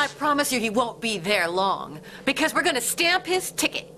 I promise you he won't be there long, because we're going to stamp his ticket.